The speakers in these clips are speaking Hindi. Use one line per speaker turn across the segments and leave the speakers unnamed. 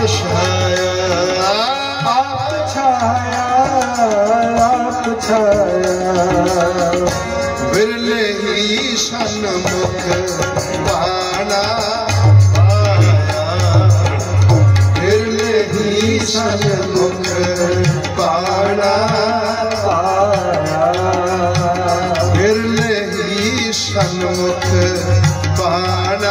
छाया
आप छाया आप छाया
बिरले ही सन्मुख बाणा बिरले ही सन्मुख बाणा बिरले ही सन्मुख बाणा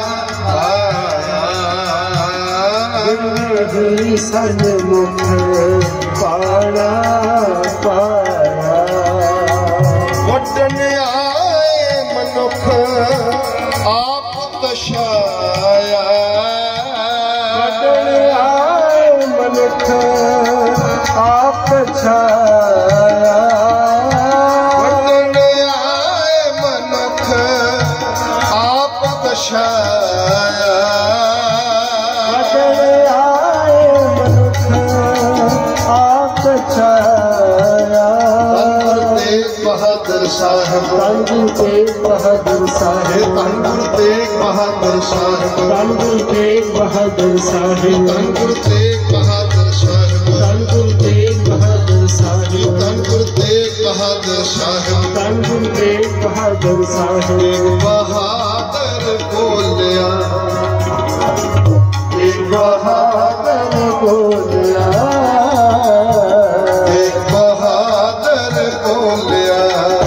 बिरले ही सन्मुख बाणा पाया
वटन आए मनुख आप तशाया
वटन आए मनुख आप छाया
वटन आए मनुख आप तशाया
वटन आए मनुख आप छाया
बहादुर साहब
गुरु तेग बहादुर साहिब
गुरु तेग बहादुर साहब
गुरु तेग बहादुर साहिब
गुरु तेग बहादुर साहब
गुरु तेग बहादुर साहिब
गुरु तेग बहादुर साहब
गुरु तेग बहादुर साहिब
एक बहादुर बोलिया एक बहादुर
बोलिया
एक बहादुर बोलिया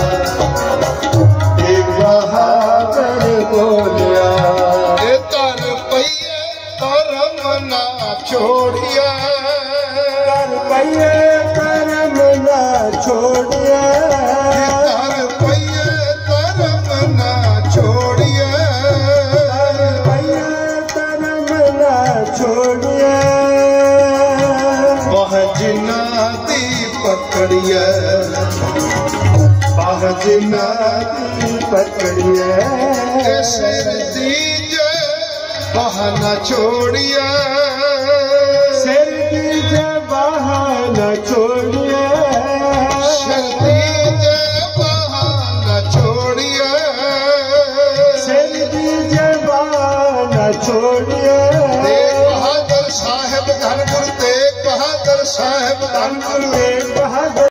एक बहादुर
बोलिया
ये तर पइए धर्म ना छोड़िया
कर पइए कर्म ना छोड़िए
तर पइए धर्म ना छोड़िया
कर पइए कर्म ना छोड़िए
वह जिना दी पकड़िए वह जिना
पकड़िए
सिर दीजे वह न छोड़िए
सिर दीजे बहाना छोड़िए
सिर दीजे वह न छोड़िए
सिर दीजे बहाना छोड़िए
तेग बहादुर साहब धन गुरु तेग बहादुर साहब धन गुरु
तेग